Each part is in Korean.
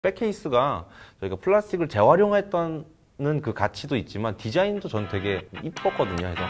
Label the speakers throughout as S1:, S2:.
S1: 백케이스가 저희가 플라스틱을 재활용했다는 그 가치도 있지만 디자인도 전 되게 이뻤거든요. 그래서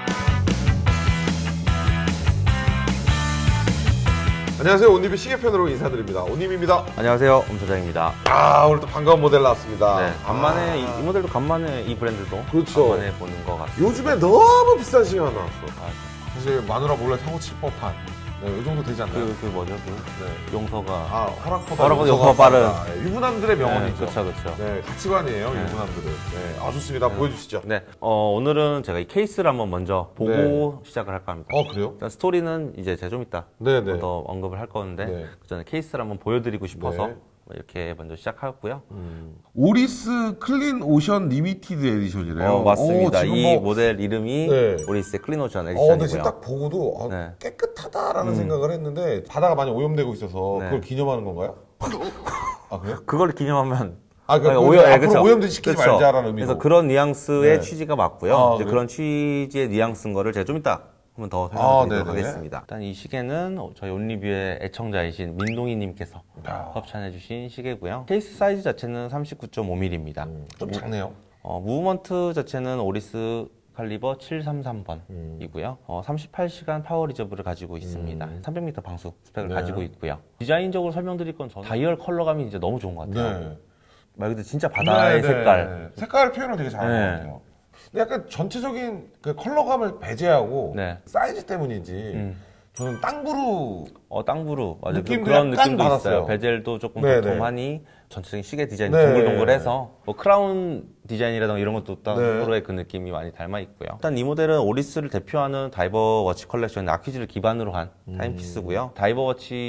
S2: 안녕하세요. 온니비 시계편으로 인사드립니다. 온님입니다.
S1: 안녕하세요. 엄소장입니다.
S2: 오늘 또 반가운 모델 나왔습니다.
S1: 네, 간만에 이 모델도 간만에 이 브랜드도
S2: 그렇죠.
S1: 간만에 보는 것 같아요.
S2: 요즘에 너무 비싼 시계가 나왔어. 사실 마누라 몰래 사고 칠 법한 이 정도 되지 않나요?
S1: 그 뭐죠? 용서가
S2: 허락보다
S1: 용서가 빠른
S2: 유부남들의 명언이죠.
S1: 네, 그렇죠.
S2: 네, 가치관이에요. 유부남들은. 네, 좋습니다. 보여주시죠.
S1: 네, 오늘은 제가 이 케이스를 한번 먼저 보고 시작을 할까 합니다.
S2: 그래요?
S1: 일단 스토리는 이제 제가 좀 이따 더 언급을 할 건데 그 전에 케이스를 한번 보여드리고 싶어서 이렇게 먼저 시작하고요.
S2: 오리스 클린 오션 리미티드 에디션이래요.
S1: 맞습니다. 이 모델 이름이 오리스의 클린 오션 에디션이고요.
S2: 근데 지금 딱 보고도 깨끗하다라는 생각을 했는데 바다가 많이 오염되고 있어서 그걸 기념하는 건가요? 그래요?
S1: 그걸 기념하면
S2: 앞으로 오염되지 시키지 말자라는 의미로.
S1: 그래서 그런 뉘앙스의 취지가 맞고요. 이제 그런 취지의 뉘앙스인 거를 제가 좀 이따 한번 더 설명드리도록 하겠습니다. 일단 이 시계는 저희 온리뷰의 애청자이신 민동희님께서 협찬해주신 시계고요. 케이스 사이즈 자체는 39.5mm입니다.
S2: 좀 작네요.
S1: 무브먼트 자체는 오리스 칼리버 733번이고요. 38시간 파워 리저브를 가지고 있습니다. 300m 방수 스펙을 가지고 있고요. 디자인적으로 설명드릴 건 저는 다이얼 컬러감이 이제 너무 좋은 것 같아요. 말 그대로 진짜 바다의
S2: 색깔 표현을 되게 잘하는 것 같아요. 근데 약간 전체적인 그 컬러감을 배제하고 사이즈 때문인지 저는 땅브루
S1: 맞아요. 그런 느낌도 받았어요. 있어요. 베젤도 조금 도톰하니 전체적인 시계 디자인이 동글동글해서 크라운 디자인이라든가 이런 것도 땅브루의 그 느낌이 많이 닮아 있고요. 일단 이 모델은 오리스를 대표하는 다이버 워치 컬렉션 아퀴즈를 기반으로 한 타임피스고요. 다이버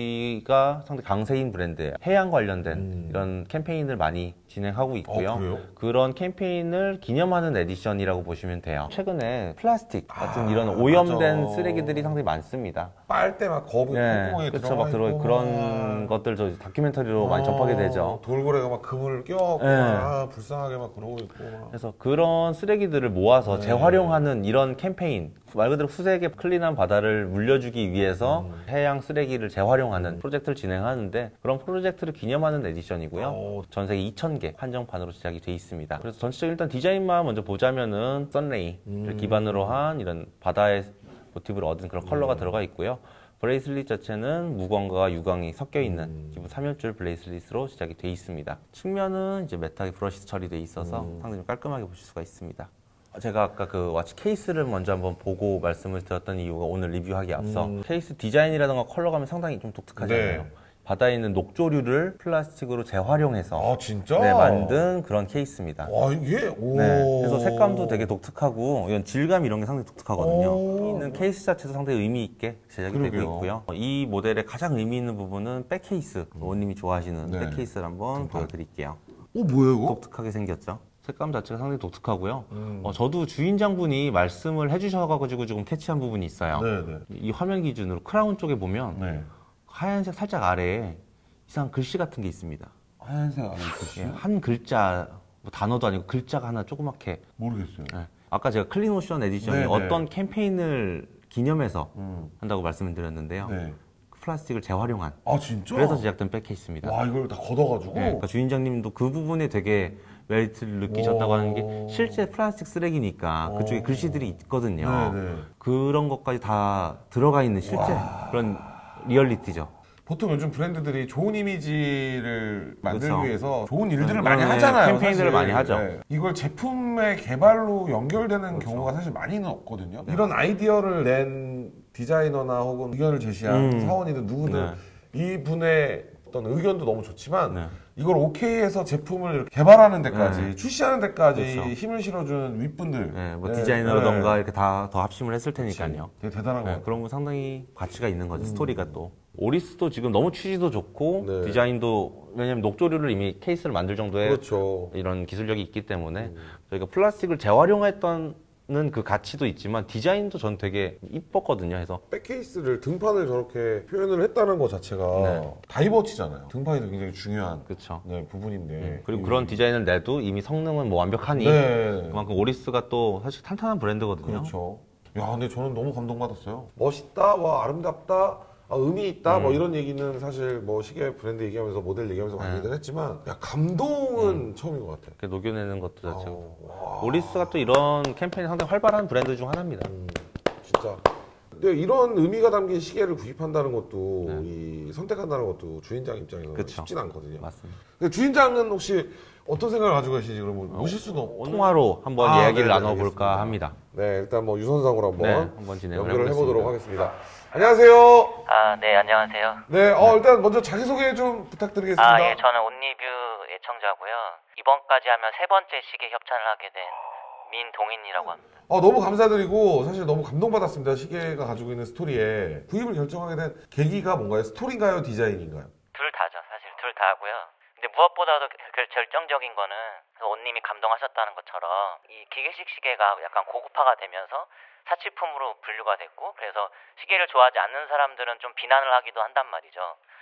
S1: 워치가 상당히 강세인 브랜드예요. 해양 관련된 이런 캠페인을 많이 진행하고 있고요. 그런 캠페인을 기념하는 에디션이라고 보시면 돼요. 최근에 플라스틱 같은 이런 오염된 쓰레기들이 상당히 많습니다.
S2: 빨대 막 거북이 콧구멍에 들어가 있고
S1: 그런 것들 저 다큐멘터리로 많이 접하게 되죠.
S2: 돌고래가 막 그물을 껴갖고 불쌍하게 막 그러고 있고
S1: 그래서 그런 쓰레기들을 모아서 재활용하는 이런 캠페인, 말 그대로 후세계 클린한 바다를 물려주기 위해서 해양 쓰레기를 재활용하는 프로젝트를 진행하는데 그런 프로젝트를 기념하는 에디션이고요. 전 세계 2,000개 한정판으로 제작이 돼 있습니다. 그래서 전체적인 일단 디자인만 먼저 보자면은 썬레이를 기반으로 한 이런 바다의 모티브를 얻은 그런 컬러가 들어가 있고요. 브레이슬릿 자체는 무광과 유광이 섞여 있는 기본 3연줄 브레이슬릿으로 제작이 돼 있습니다. 측면은 이제 메탈 브러시 처리돼 있어서 상당히 좀 깔끔하게 보실 수가 있습니다. 제가 아까 그 와치 케이스를 먼저 한번 보고 말씀을 드렸던 이유가 오늘 리뷰하기 앞서 케이스 디자인이라든가 컬러감이 상당히 좀 독특하잖아요. 바다에 있는 녹조류를 플라스틱으로 재활용해서 만든 그런 케이스입니다. 그래서 색감도 되게 독특하고 이런 질감 이런 게 상당히 독특하거든요. 있는 케이스 자체도 상당히 의미 있게 제작이 되고 있고요. 이 모델의 가장 의미 있는 부분은 백케이스, 원님이 좋아하시는 백케이스를 한번 보여드릴게요.
S2: 뭐예요 이거?
S1: 독특하게 생겼죠. 색감 자체가 상당히 독특하고요. 저도 주인장분이 말씀을 해주셔가지고 조금 캐치한 부분이 있어요. 이 화면 기준으로 크라운 쪽에 보면 하얀색 살짝 아래에 이상한 글씨 같은 게 있습니다.
S2: 하얀색 아래 글씨?
S1: 한 글자, 뭐 단어도 아니고 글자가 하나 조그맣게.
S2: 모르겠어요.
S1: 아까 제가 클린 오션 에디션이 어떤 캠페인을 기념해서 한다고 말씀을 드렸는데요. 플라스틱을 재활용한.
S2: 진짜?
S1: 그래서 제작된 백케이스입니다.
S2: 이걸 다 걷어가지고?
S1: 그러니까 주인장님도 그 부분에 되게 메리트를 느끼셨다고 하는 게 실제 플라스틱 쓰레기니까 그쪽에 글씨들이 있거든요. 그런 것까지 다 들어가 있는 실제 그런 리얼리티죠.
S2: 보통 요즘 브랜드들이 좋은 이미지를 만들기 위해서 좋은 일들을 많이 하잖아요.
S1: 캠페인들을 많이 하죠.
S2: 이걸 제품의 개발로 연결되는 경우가 사실 많이는 없거든요. 이런 아이디어를 낸 디자이너나 혹은 의견을 제시한 사원이든 누구든 이분의 어떤 의견도 너무 좋지만 이걸 오케이해서 제품을 이렇게 개발하는 데까지 출시하는 데까지 힘을 실어준 윗분들
S1: 뭐 디자이너라던가 이렇게 다 더 합심을 했을 테니까요.
S2: 되게 대단한 것 같아요.
S1: 그런 건 상당히 가치가 있는 거죠. 스토리가 또 오리스도 지금 너무 취지도 좋고 디자인도 왜냐면 녹조류를 이미 케이스를 만들 정도의 이런 기술력이 있기 때문에 저희가 플라스틱을 재활용했던 그 가치도 있지만 디자인도 전 되게 이뻤거든요. 그래서
S2: 백케이스를 등판을 저렇게 표현을 했다는 것 자체가 다이버워치잖아요. 등판이 굉장히 중요한 부분인데
S1: 그리고 그런 디자인을 내도 이미 성능은 뭐 완벽하니 그만큼 오리스가 또 사실 탄탄한 브랜드거든요.
S2: 근데 저는 너무 감동받았어요. 멋있다, 와 아름답다, 의미 있다 뭐 이런 얘기는 사실 뭐 시계 브랜드 얘기하면서 모델 얘기하면서 많이들 했지만 야, 감동은 처음인 것 같아.
S1: 녹여내는 것도 자체가. 오리스가 또 이런 캠페인이 상당히 활발한 브랜드 중 하나입니다.
S2: 진짜. 근데 이런 의미가 담긴 시계를 구입한다는 것도 이 선택한다는 것도 주인장 입장에서는
S1: 그쵸.
S2: 쉽진 않거든요.
S1: 맞습니다.
S2: 근데 주인장은 혹시 어떤 생각을 가지고 계시지? 그러면 모실 수도 없고
S1: 통화로 한번 이야기를 나눠볼까 합니다.
S2: 네, 일단 뭐 유선상으로 한번,
S1: 한번 진행을
S2: 연결을
S1: 해보겠습니다.
S2: 해보도록 하겠습니다. 안녕하세요.
S3: 네, 안녕하세요.
S2: 네, 일단 먼저 자기소개 좀 부탁드리겠습니다.
S3: 예, 저는 온리뷰 애청자고요. 이번까지 하면 세 번째 시계 협찬을 하게 된 민동인이라고 합니다.
S2: 너무 감사드리고 사실 너무 감동받았습니다. 시계가 가지고 있는 스토리에 구입을 결정하게 된 계기가 뭔가요? 스토리인가요? 디자인인가요?
S3: 둘 다죠, 사실 둘 다고요. 근데 무엇보다도 결정적인 거는 온님이 감동하셨다는 것처럼 이 기계식 시계가 약간 고급화가 되면서 사치품으로 분류가 됐고, 그래서 시계를 좋아하지 않는 사람들은 좀 비난을 하기도 한단 말이죠.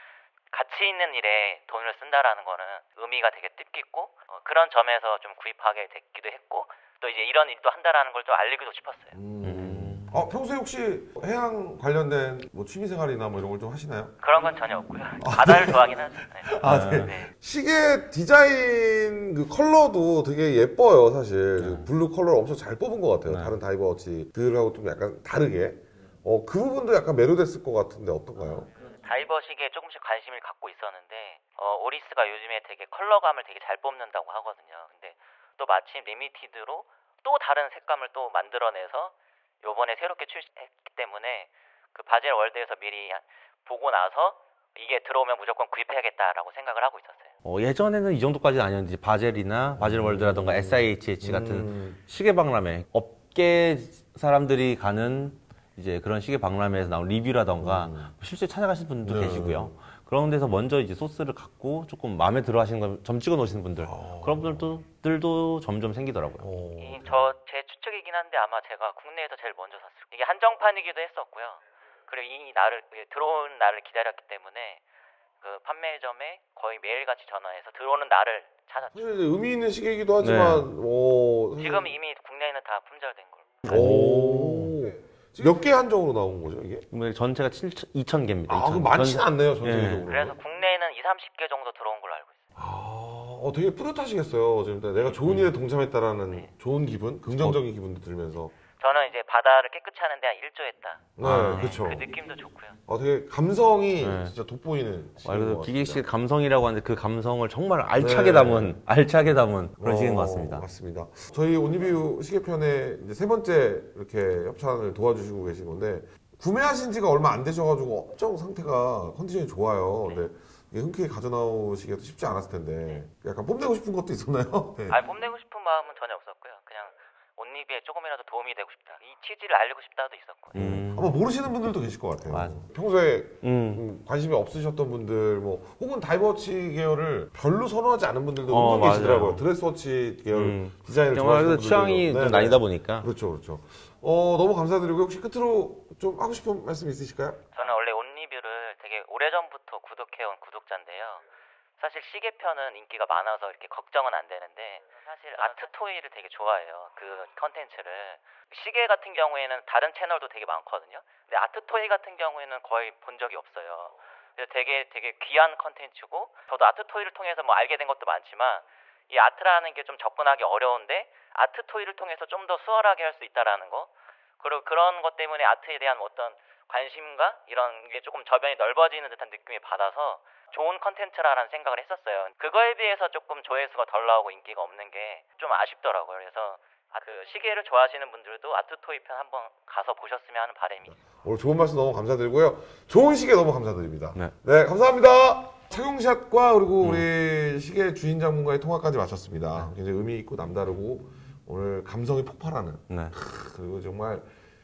S3: 가치 있는 일에 돈을 쓴다라는 거는 의미가 되게 뜻깊고, 그런 점에서 좀 구입하게 됐기도 했고, 또 이제 이런 일도 한다라는 걸 좀 알리기도 싶었어요.
S2: 평소에 혹시 해양 관련된 뭐 취미생활이나 뭐 이런 걸 좀 하시나요?
S3: 그런 건 전혀 없고요. 바다를 좋아하긴 하죠. 네.
S2: 네.
S3: 네.
S2: 시계 디자인 그 컬러도 되게 예뻐요, 사실. 블루 컬러를 엄청 잘 뽑은 것 같아요. 다른 다이버워치들하고 좀 약간 다르게. 그 부분도 약간 매료됐을 것 같은데 어떤가요?
S3: 다이버 시계에 조금씩 관심을 갖고 있었는데, 오리스가 요즘에 되게 컬러감을 되게 잘 뽑는다고 하거든요. 근데 또 마침 리미티드로 또 다른 색감을 또 만들어내서 요번에 새롭게 출시했기 때문에 그 바젤 월드에서 미리 보고 나서 이게 들어오면 무조건 구입해야겠다라고 생각을 하고 있었어요.
S1: 예전에는 이 정도까지는 아니었는데 바젤이나 바젤 월드라던가 SIHH 같은 시계 박람회, 업계 사람들이 가는 이제 그런 시계 박람회에서 나온 리뷰라던가 실제 찾아가신 분도 계시고요. 그런 데서 먼저 이제 소스를 갖고 조금 마음에 들어 하시는 걸 점 찍어 놓으시는 분들, 그런 분들도 점점 생기더라고요.
S3: 제 추측이긴 한데 아마 제가 국내에서 제일 먼저 샀을 거예요. 이게 한정판이기도 했었고요. 그리고 들어온 날을 기다렸기 때문에 그 판매점에 거의 매일같이 전화해서 들어오는 날을 찾았죠.
S2: 사실 의미 있는 시계이기도 하지만
S3: 지금 이미 국내에는 다 품절된 걸로.
S2: 몇 개 한정으로 나온 거죠, 이게?
S1: 전체가 2,000개입니다.
S2: 그럼 많지는 않네요, 전체적으로.
S3: 그래서 국내에는 20, 30개 정도 들어온 걸로 알고 있어요.
S2: 되게 뿌듯하시겠어요. 지금 내가 좋은 일에 동참했다라는 좋은 기분, 긍정적인 기분도 들면서.
S3: 저는 이제 바다를 깨끗이 하는 데 한 일조했다.
S2: 네, 그렇죠.
S3: 그 느낌도 좋고요.
S2: 되게 감성이 진짜 돋보이는
S1: 그래서 기계식 감성이라고 하는데 그 감성을 정말 알차게 담은 그런 시계인 것 같습니다.
S2: 맞습니다. 저희 온리뷰 시계편에 이제 세 번째 이렇게 협찬을 도와주시고 계신 건데, 구매하신 지가 얼마 안 되셔가지고 엄청 상태가 컨디션이 좋아요. 근데 이게 흔쾌히 가져나오시기가 쉽지 않았을 텐데 약간 뽐내고 싶은 것도 있었나요? 네.
S3: 뽐내고 싶은 마음은 전혀 없었고요. 그냥 온리뷰에 조금이라도 도움이 되고 싶다, 이 취지를 알리고 싶다도 있었고.
S2: 아마 모르시는 분들도 계실 것 같아요.
S1: 맞아.
S2: 평소에 관심이 없으셨던 분들, 뭐 혹은 다이버워치 계열을 별로 선호하지 않은 분들도 은근 계시더라고요. 드레스워치 계열 디자인을 좋아하시는 분들.
S1: 취향이 좀 나뉘다 보니까.
S2: 그렇죠. 너무 감사드리고 혹시 끝으로 좀 하고 싶은 말씀 있으실까요?
S3: 저는 원래 온리뷰를 되게 오래전부터 구독해온 구독자인데요. 사실 시계편은 인기가 많아서 이렇게 걱정은 안 되는데, 사실 아트 토이를 되게 좋아해요. 그 컨텐츠를. 시계 같은 경우에는 다른 채널도 되게 많거든요. 근데 아트 토이 같은 경우에는 거의 본 적이 없어요. 그래서 되게 귀한 컨텐츠고, 저도 아트 토이를 통해서 뭐 알게 된 것도 많지만, 이 아트라는 게 좀 접근하기 어려운데 아트 토이를 통해서 좀 더 수월하게 할 수 있다라는 거, 그리고 그런 것 때문에 아트에 대한 어떤 관심과 이런 게 조금 저변이 넓어지는 듯한 느낌이 받아서 좋은 컨텐츠라는 생각을 했었어요. 그거에 비해서 조금 조회수가 덜 나오고 인기가 없는 게 좀 아쉽더라고요. 그래서 그 시계를 좋아하시는 분들도 아트토이 편 한번 가서 보셨으면 하는 바람이.
S2: 오늘 좋은 말씀 너무 감사드리고요. 좋은 시계 너무 감사드립니다. 네, 감사합니다. 착용샷과 그리고 우리 시계 주인장분과의 통화까지 마쳤습니다. 굉장히 의미 있고 남다르고 오늘 감성이 폭발하는. 그리고 정말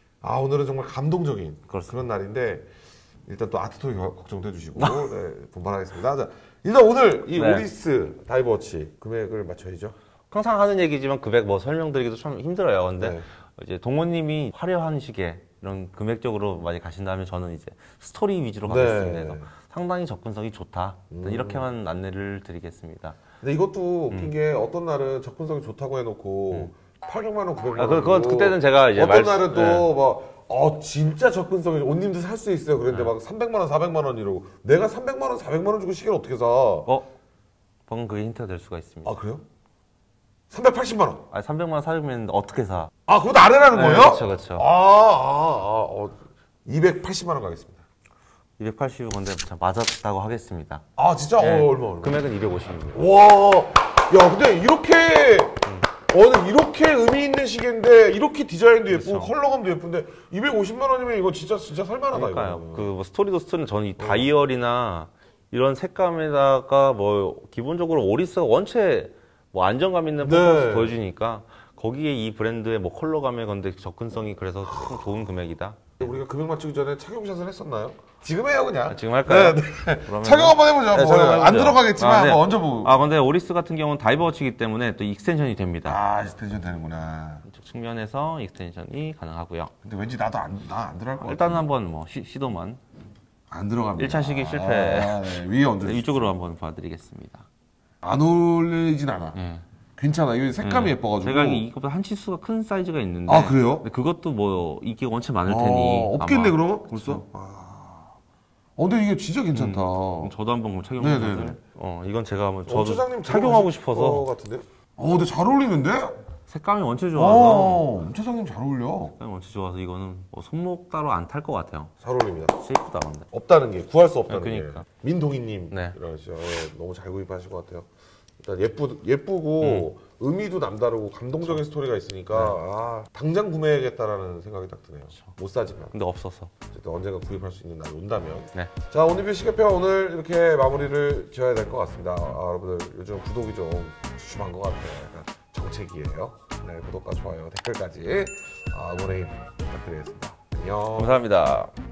S2: 오늘은 정말 감동적인 그런 날인데, 일단 또 아트토이 걱정도 해주시고 분발하겠습니다. 자, 일단 오늘 이 오리스 다이버워치 금액을 맞춰야죠.
S1: 항상 하는 얘기지만 금액 설명드리기도 참 힘들어요. 근데 이제 동호님이 화려한 시계 이런 금액적으로 많이 가신다면 저는 이제 스토리 위주로 가겠습니다. 그래서 상당히 접근성이 좋다. 이렇게만 안내를 드리겠습니다.
S2: 근데 이것도 웃긴 게 어떤 날은 접근성이 좋다고 해놓고 800만 원, 900만 원.
S1: 그때는 제가 이제
S2: 어떤 날은 또 진짜 접근성이 옷님도 살 수 있어요. 그런데 막 300만 원, 400만 원 이러고 내가 300만 원, 400만 원 주고 시계를 어떻게 사?
S1: 방금 그게 힌트가 될 수가 있습니다.
S2: 아 그래요? 380만 원.
S1: 300만 원 사면 어떻게 사?
S2: 그것도 아래라는 거예요?
S1: 그렇죠, 그렇죠.
S2: 280만 원 가겠습니다.
S1: 280은 건데 참 맞았다고 하겠습니다.
S2: 진짜? 얼마?
S1: 금액은 250입니다.
S2: 와, 야, 근데 이렇게 이렇게 의미 있는 시계인데 이렇게 디자인도 예쁘고
S1: 그렇죠.
S2: 컬러감도 예쁜데 250만 원이면 이거 진짜 살만하다.
S1: 그러니까요.
S2: 이거.
S1: 그 뭐 스토리도 스토리는 저는 이 다이얼이나 이런 색감에다가 뭐 기본적으로 오리스가 원체 뭐 안정감 있는 퍼포먼스 보여주니까 거기에 이 브랜드의 뭐 컬러감에 건데 접근성이 그래서 참 좋은 금액이다.
S2: 우리가 금액 맞추기 전에 착용샷을 했었나요? 지금 해요 그냥.
S1: 지금 할까요?
S2: 네.
S1: 그러면
S2: 착용 한번 해보죠.
S1: 네, 착용
S2: 안
S1: 해보죠.
S2: 들어가겠지만
S1: 네.
S2: 한번 얹어보고.
S1: 근데 오리스 같은 경우는 다이버워치이기 때문에 또 익스텐션이 됩니다.
S2: 익스텐션 되는구나.
S1: 이쪽 측면에서 익스텐션이 가능하고요.
S2: 근데 왠지 나도 안 들어갈 것 같아.
S1: 일단은 한번 뭐 시도만.
S2: 안 들어갑니다.
S1: 1차 시기 실패.
S2: 네. 위에 얹어.
S1: 이쪽으로 한번 봐드리겠습니다.
S2: 안 어울리진 않아.
S1: 네.
S2: 괜찮아. 이거 색감이 예뻐가지고.
S1: 제가 이것보다 한 치수가 큰 사이즈가 있는데.
S2: 그래요?
S1: 근데 그것도 뭐 인기가 원체 많을 테니.
S2: 없겠네
S1: 아마.
S2: 그러면 벌써. 근데 이게 진짜 괜찮다.
S1: 저도 한번 착용해
S2: 네네네.
S1: 보세요. 이건 제가 한번 저도
S2: 차장님
S1: 착용하고
S2: 들어가실
S1: 싶어서.
S2: 것 같은데. 근데 잘 어울리는데?
S1: 색감이 원체 좋아서.
S2: 차장님 잘 어울려.
S1: 색감이 원체 좋아서 이거는 뭐 손목 따로 안 탈 것 같아요.
S2: 잘 어울립니다.
S1: 쉐이프다 근데.
S2: 없다는 게 구할 수 없다는
S1: 그러니까.
S2: 게. 민동희님
S1: 네.
S2: 이러시죠. 너무 잘 구입하신 것 같아요. 일단 예쁘고 의미도 남다르고 감동적인 스토리가 있으니까 당장 구매해야겠다라는 생각이 딱 드네요. 못 사지만
S1: 근데 없어서.
S2: 어쨌든 언젠가 구입할 수 있는 날이 온다면.
S1: 네.
S2: 자, 오늘의 시계편 오늘 이렇게 마무리를 지어야 될 것 같습니다. 여러분들 요즘 구독이 좀 주춤한 것 같아요. 약간 정책이에요. 네, 구독과 좋아요, 댓글까지 응원의 힘 부탁드리겠습니다. 안녕.
S1: 감사합니다.